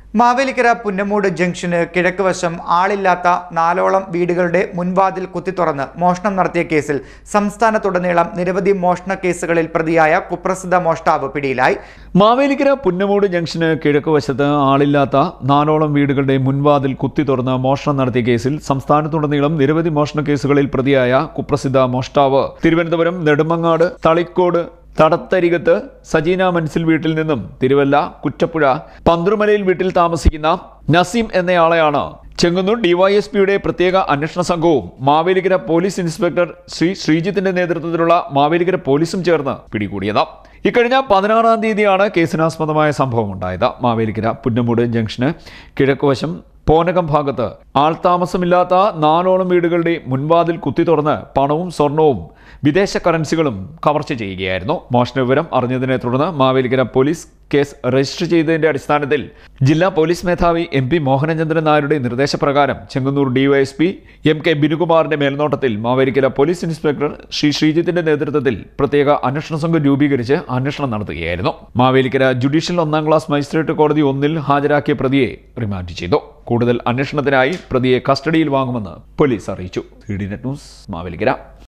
Mavelikkara Punnamood junction കിഴക്ക് വശം ആളില്ലാത്ത 4ഓളം വീടുകളുടെ മുൻവാതിൽ കുത്തിത്തുറന്ന് മോഷണം നടത്തിയ കേസിൽ സംസ്ഥാനത്തുടനീളം നിരവധി മോഷണ കേസുകളിൽ പ്രതിയായ കുപ്രസിദ്ധ മോഷ്ടാവ് പിടിയിലായി. മാവേലിക്കര പുന്നമൂട് ജംഗ്ഷന് കിഴക്ക് വശത്ത് ആളില്ലാത്ത 4ഓളം വീടുകളുടെ മുൻവാതിൽ കുത്തിത്തുറന്ന് മോഷണം നടത്തിയ കേസിൽ സംസ്ഥാനത്തുടനീളം നിരവധി മോഷണ കേസുകളിൽ പ്രതിയായ കുപ്രസിദ്ധ മോഷ്ടാവ് തിരുവനന്തപുരം നെടുമങ്ങാട് തളിക്കോട് തടത്തരികത്ത് സജീന മൻസിൽ വീട്ടിൽ നിന്നും തിരുവല്ല കുറ്റപ്പുഴ പന്തുമലയിൽ വീട്ടിൽ താമസിക്കുന്ന നസീം എന്നയാളെയാണ് ചെങ്ങന്നൂർ ഡിവൈഎസ്പിയുടെ പ്രത്യേക അന്വേഷണ സംഘവും മാവേലിക്കര പോലീസ് ഇൻസ്പെക്ടർ ശ്രീജിത്തിന്റെ നേതൃത്വത്തിലുള്ള മാവേലിക്കര പോലീസും ചേർന്ന് പിടികൂടിയത്. ഇക്കഴിഞ്ഞ 16-ാം തീയതിയാണ് കേസിനാസ്പദമായ സംഭവം ഉണ്ടായത്. മാവേലിക്കര പുന്നമൂട് ജംഗ്ഷന് കിഴക്കുവശം പോനകം ഭാഗത്ത് ആൾതാമസമില്ലാത്ത 4ഓളം വീടുകളുടെ മുൻവാതിൽ കുത്തി തുറന്ന് പണവും സ്വർണവും വിദേശ കറൻസികളും കവർച്ച ചെയ്യുകയായിരുന്നു. മോഷണ വിവരം അറിഞ്ഞതിനെ തുടർന്ന് മാവേലിക്കര പോലീസ് കേസ് രജിസ്റ്റർ ചെയ്തതിന്റെ അടിസ്ഥാനത്തിൽ ജില്ലാ പോലീസ് മേധാവി MP മോഹനചന്ദ്രൻ നായരുടെ നിർദ്ദേശപ്രകാരം ചെങ്ങന്നൂർ ഡിവൈഎസ്പി MK ബിനുകുമാറിന്റെ മേൽനോട്ടത്തിൽ മാവേലിക്കര പോലീസ് ഇൻസ്പെക്ടർ ശ്രീജിത്തിന്റെ നേതൃത്വത്തിൽ പ്രത്യേക അന്വേഷണ സംഘം രൂപീകരിച്ച് അന്വേഷണം നടത്തുകയായിരുന്നു. മാവേലിക്കര ജുഡീഷ്യൽ 1ാം ക്ലാസ് മജിസ്ട്രേറ്റ് കോടതി 1-ൽ ഹാജരാക്കിയ പ്രതിയെ റിമാൻഡ് ചെയ്തു. കൂടുതൽ അന്വേഷണത്തിനായി പ്രതിയെ കസ്റ്റഡിയിൽ വാങ്ങുമെന്ന് പോലീസ് അറിയിച്ചു. CDNet news Mavelikkara.